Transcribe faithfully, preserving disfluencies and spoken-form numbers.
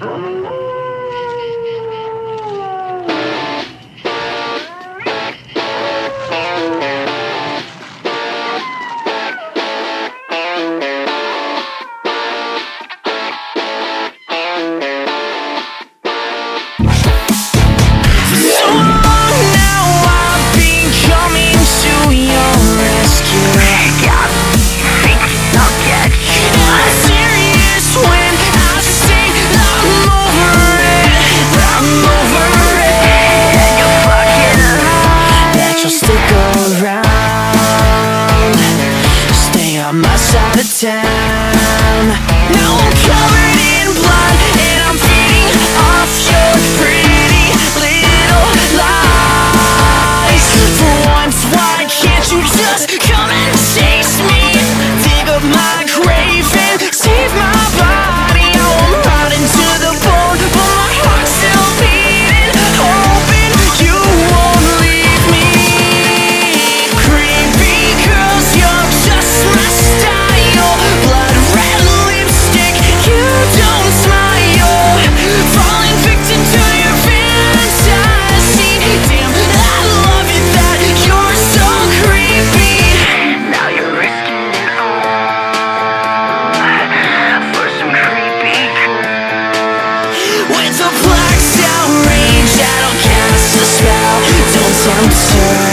My side of town. Now I'm covered in blood and I'm feeding off your pretty little lies. For once, why can't you just come and chase me? Dig up my grave and save my body. Oh, I'm rotting to the bone, but my heart's still beating, hoping you won't leave me. Creepy girls, you're just my style. Blood red lipstick, you don't smile. Falling victim to your fantasy. Damn, I love you that you're so creepy. Now you're risking it all for some creepy girl. With a blacked out rage, I don't cast a spell. Don't tempt her.